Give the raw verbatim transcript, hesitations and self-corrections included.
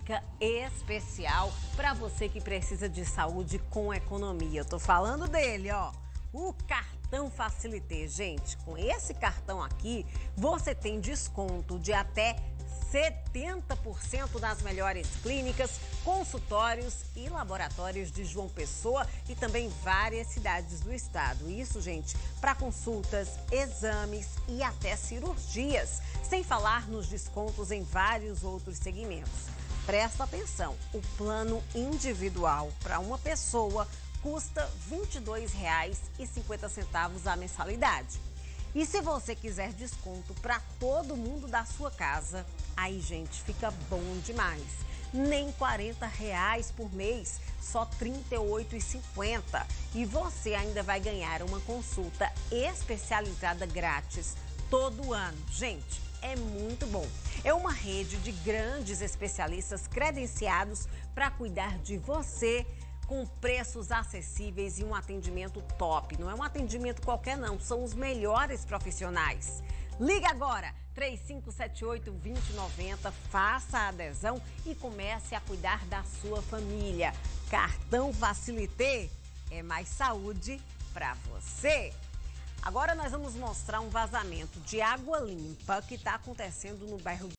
dica especial para você que precisa de saúde com economia. Eu tô falando dele, ó, o cartão Facilité. Gente, com esse cartão aqui, você tem desconto de até setenta por cento nas melhores clínicas, consultórios e laboratórios de João Pessoa e também várias cidades do estado. Isso, gente, para consultas, exames e até cirurgias, sem falar nos descontos em vários outros segmentos. Presta atenção, o plano individual para uma pessoa custa vinte e dois reais e cinquenta centavos a mensalidade. E se você quiser desconto para todo mundo da sua casa, aí, gente, fica bom demais. Nem quarenta reais por mês, só trinta e oito reais e cinquenta centavos. E você ainda vai ganhar uma consulta especializada grátis todo ano. Gente, é muito bom. É uma rede de grandes especialistas credenciados para cuidar de você, com preços acessíveis e um atendimento top. Não é um atendimento qualquer não, são os melhores profissionais. Liga agora, três cinco sete oito, dois zero nove zero, faça a adesão e comece a cuidar da sua família. Cartão Facilité é mais saúde para você. Agora nós vamos mostrar um vazamento de água limpa que está acontecendo no bairro